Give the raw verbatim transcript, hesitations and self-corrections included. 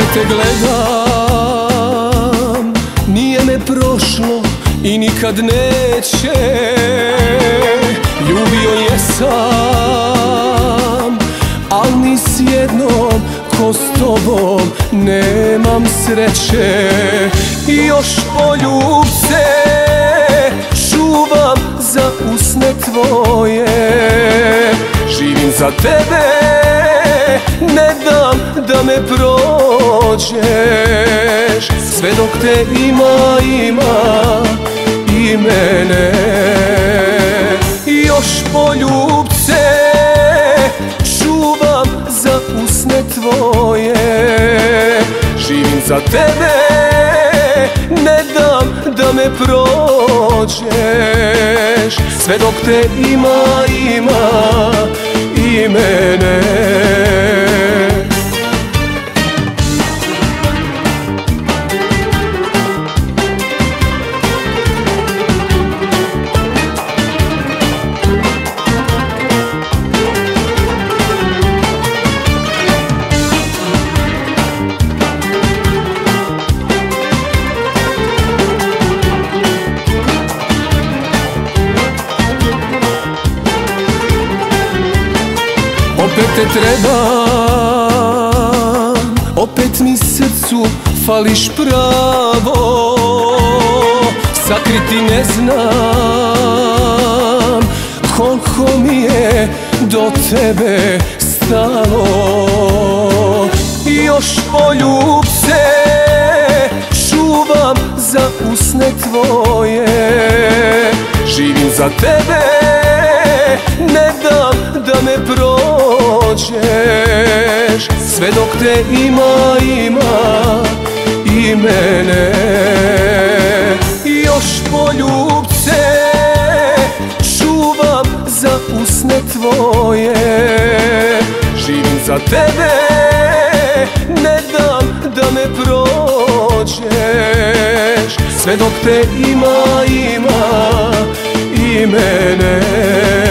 Opet te gledam, nije me prošlo i nikad neće. Ljubio jesam, al ni s jednom ko s tobom nemam sreće. I još poljubce čuvam za usne tvoje. Živim za tebe, ne dam da me prođeš. Sve dok te ima, ima i mene. I još poljubce čuvam za usne tvoje. Živim za tebe, ne dam da me prođeš. Sve dok te ima, ima i mene. Opet te trebam, opet mi srcu fališ pravo. Sakriti ne znam koliko mi je do tebe stalo. I još poljubce čuvam za usne tvoje. Živim za tebe, ne dam da me prođeš. Sve dok te ima, ima i mene. I još poljubce čuvam za usne tvoje. Živim za tebe, ne dam da me prođeš. Sve dok te ima, ima i mene.